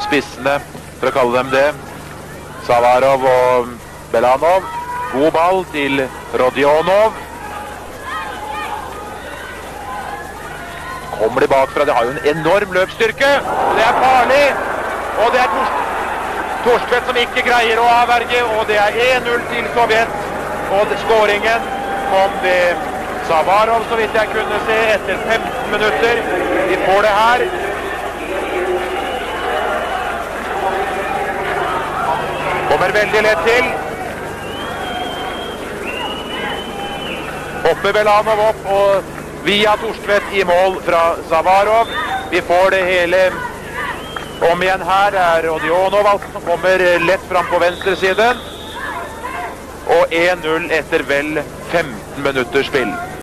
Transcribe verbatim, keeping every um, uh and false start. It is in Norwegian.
spissene, for å kalle dem det. Savarov og Belanov. God ball til Rodionov. Kommer de bakfra, de har jo en enorm løpsstyrke. Det er farlig, og det er Torstvedt som ikke greier å avverge, og det er en null til Sovjet. Og skåringen kom ved Savarov, så vidt jeg kunne se, etter femten minutter. De får det her. Kommer veldig lett til. Hopper Belanov opp, og via Torstvedt i mål fra Savarov. Vi får det hele om igjen her. Det er Rodionov altså, som kommer lett fram på venstre siden. Og en null etter vel femten minutters spill.